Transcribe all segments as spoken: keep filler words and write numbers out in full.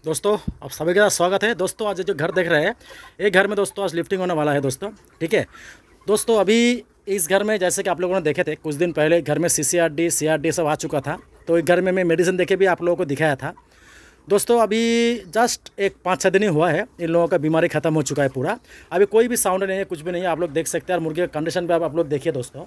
दोस्तों आप सभी का स्वागत है। दोस्तों आज जो घर देख रहे हैं एक घर में दोस्तों आज लिफ्टिंग होने वाला है दोस्तों। ठीक है दोस्तों, अभी इस घर में जैसे कि आप लोगों ने देखे थे कुछ दिन पहले घर में C C R D C R D सब आ चुका था। तो एक घर में मैं मेडिसिन देके भी आप लोगों को दिखाया था दोस्तों। अभी जस्ट एक पाँच छः दिन ही हुआ है, इन लोगों का बीमारी ख़त्म हो चुका है पूरा। अभी कोई भी साउंड नहीं है, कुछ भी नहीं है, आप लोग देख सकते हैं। और मुर्गी का कंडीशन पर आप लोग देखिए दोस्तों,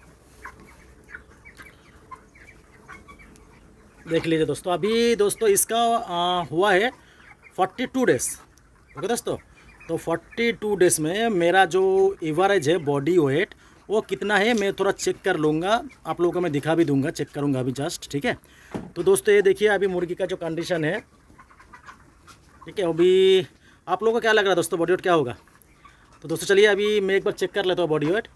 देख लीजिए दोस्तों। अभी दोस्तों इसका आ, हुआ है फोर्टी टू डेज़। ओके दोस्तों, तो फोर्टी टू डेज़ में मेरा जो एवरेज है बॉडी वेट वो कितना है मैं थोड़ा चेक कर लूँगा, आप लोगों को मैं दिखा भी दूंगा, चेक करूँगा अभी जस्ट। ठीक है, तो दोस्तों ये देखिए अभी मुर्गी का जो कंडीशन है। ठीक है, अभी आप लोगों को क्या लग रहा है दोस्तों बॉडी वेट क्या होगा? तो दोस्तों चलिए अभी मैं एक बार चेक कर लेता हूँ बॉडी वेट।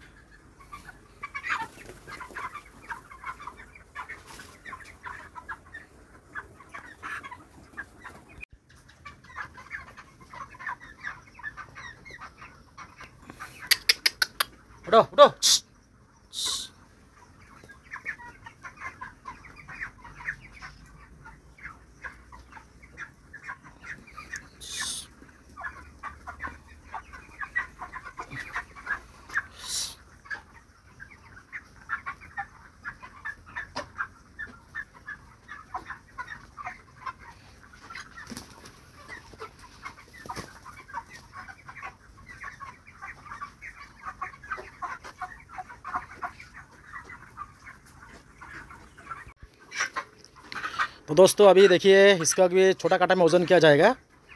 उठो उठो, तो दोस्तों अभी देखिए इसका भी छोटा कांटा में वज़न किया जाएगा।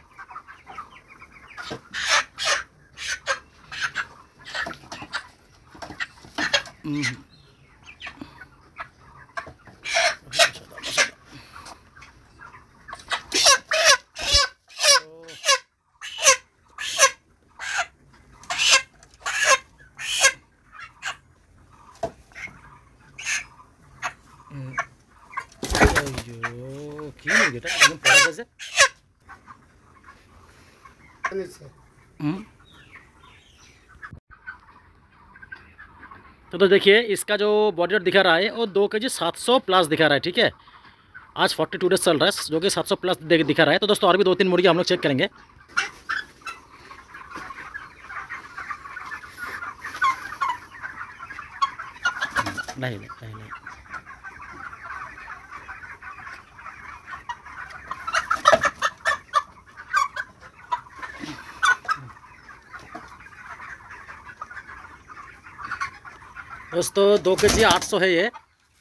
क्यों नहीं बेटा एकदम पड़ा कैसे? तो तो देखिए इसका जो बॉडी वेट दिखा रहा है वो दो के जी सात सौ प्लस दिखा रहा है। ठीक है, आज फोर्टी टू डेज चल रहा है जो कि सात सौ प्लस दिखा रहा है। तो दोस्तों और भी दो तीन मुर्गी हम लोग चेक करेंगे। नहीं नहीं नहीं, नहीं। दोस्तों दो के जी आठ सौ है ये।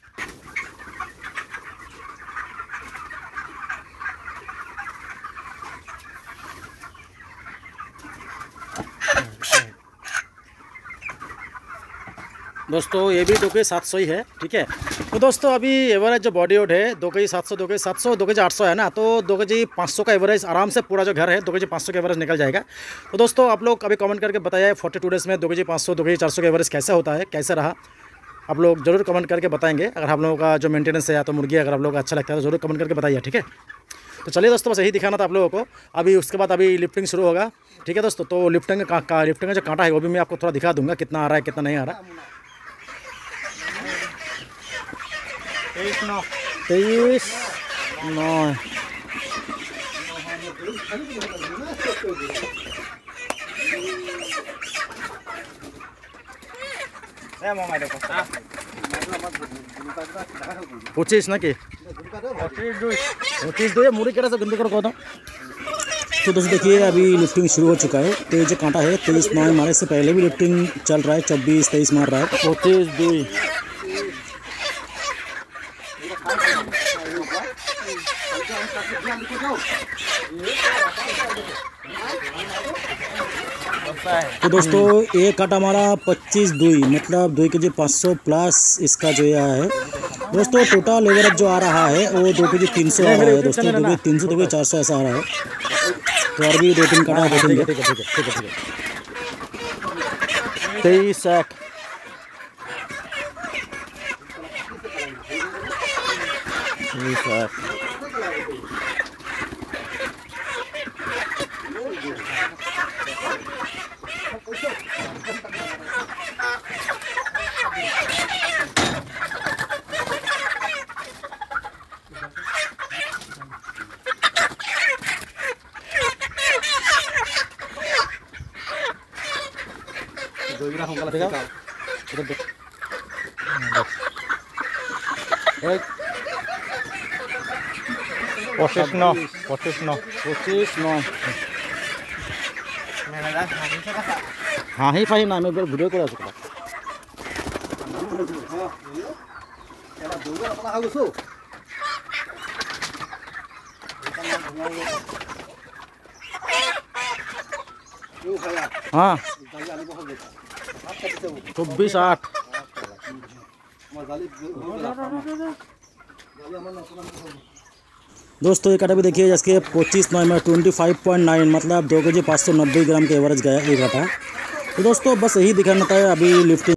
दोस्तों ये भी दो के जी सात सौ ही है। ठीक है, तो दोस्तों अभी एवरेज जो बॉडी वेट है दो के जी सात सौ, दो के जी सात सौ, दो के जी आठ सौ है ना, तो दो के जी पाँच सौ का एवरेज आराम से पूरा जो घर है दो के जी पाँच सौ का एवरेज निकल जाएगा। तो दोस्तों आप लोग अभी कमेंट करके बताइए फोर्टी टू डेज़ में दो के जी पाँच सौ, दो के जी चार सौ का एवरेज कैसा होता है, कैसे रहा, आप लोग जरूर कमेंट करके बताएंगे। अगर आप लोगों का जो मेंटेनेंस है या तो मुर्गी अगर आप लोगों को अच्छा लगता है तो जरूर कमेंट करके बताइए। ठीक है, तो चलिए दोस्तों बस यही दिखाना था आप लोगों को। अभी उसके बाद अभी लिफ्टिंग शुरू होगा। ठीक है दोस्तों, तो लिफ्टिंग का, का लिफ्टिंग का जो कांटा है वो भी मैं आपको थोड़ा दिखा दूंगा कितना आ रहा है कितना नहीं आ रहा। तेईस नौ तेईस नौ पच्चीस ना कि पच्चीस दो मुड़ी के गंदे करो। तो दोस्तों देखिए अभी लिफ्टिंग शुरू हो चुका है। तो ये जो कांटा है तेईस नौ मारे से पहले भी लिफ्टिंग चल रहा है, चौबीस तेईस मार रहा है, पच्चीस दो तो दोस्तों एक काटा हमारा पच्चीस दुई मतलब दो के जी पाँच सौ प्लस इसका जो यह है दोस्तों। टोटल एवरेज जो आ रहा है वो दो के जी तीन सौ आ रहा है दोस्तों। दो के जी तीन सौ, दो के जी चार सौ ऐसा आ रहा है। तो और भी दो तीन काटा देखेंगे। ठीक है ठीक है ठीक है ठीक है तेईस एक तेईस एक পঁচিছ ন পঁচিছ ন পঁচিছ ন হাঁহি ফাঁহি নাই, আমি এইবাৰ ভিডিঅ' কৰি আছোঁ ক'ৰবাত। हाँ चौबीस आठ दोस्तों ये काटा भी देखिए, इसके पच्चीस नौ में ट्वेंटी फाइव पॉइंट नाइन मतलब दो के जी पाँच सौ नब्बे ग्राम के एवरेज गया एक काटा। तो दोस्तों बस यही दिखाना था अभी लिफ्टिंग।